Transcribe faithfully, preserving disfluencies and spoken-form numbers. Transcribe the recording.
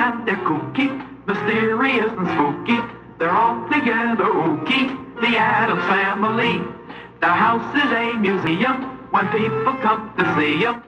and they're kooky, mysterious and spooky. They're all together ooky, the Addams Family. Their house is a museum when people come to see 'em.